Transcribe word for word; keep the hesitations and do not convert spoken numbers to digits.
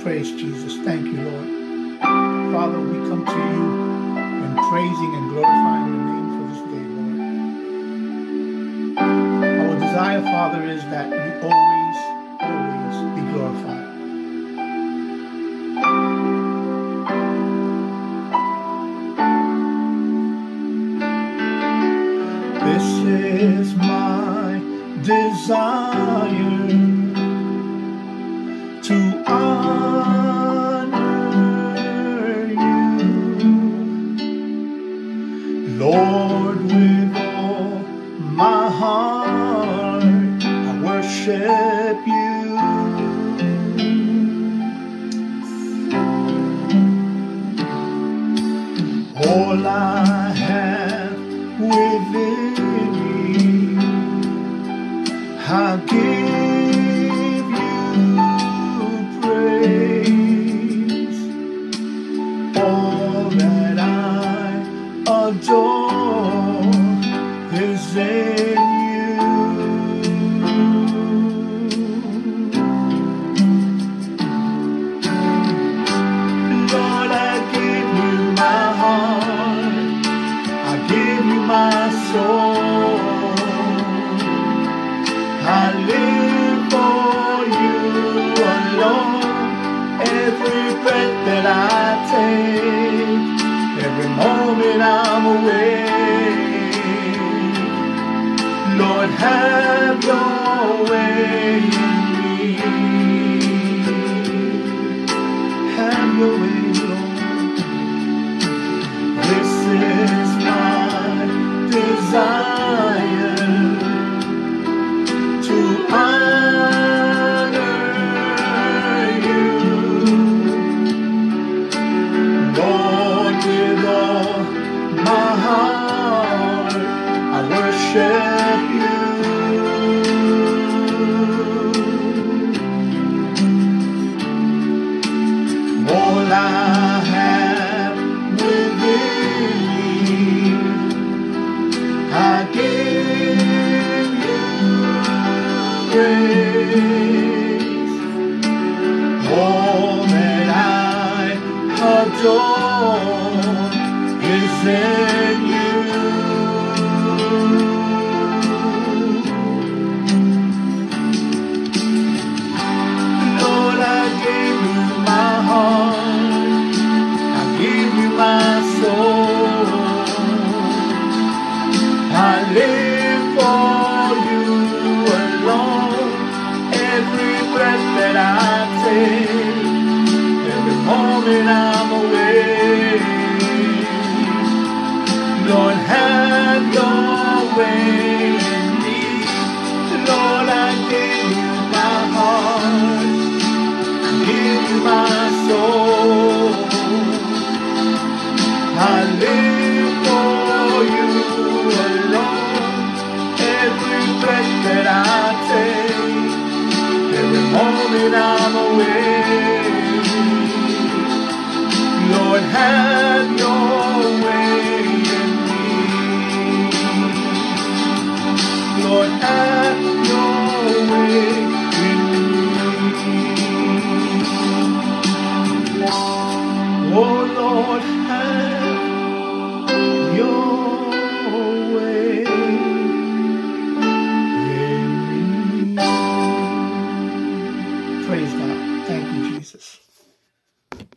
Praise Jesus. Thank you, Lord. Father, we come to you in praising and glorifying your name for this day, Lord. Our desire, Father, is that you always, always be glorified. This is my desire to honor you, Lord, with all my heart. I worship you. All I have within me, I give you praise. All that I adore is in you. Lord, I give you my heart, I give you my soul. I live for you alone. Every breath that I take, every moment I'm awake, Lord, have your way in me. Have your way, Lord. This is my desire to honor you, Lord, with all my heart. I worship you. All I have within me, I give you praise. All that I adore is in you. Lord, I give you my heart, I give you my soul. I live for you alone. Every breath that I take, every moment I'm awake, Lord, have your way in me. Lord, I give you my heart, I give you my soul. I live for you alone. Every breath that I take, every moment I'm awake, Lord, have your way in me. Lord, have your way in me. Oh Lord, have your way in me. Praise God. Thank you, Jesus.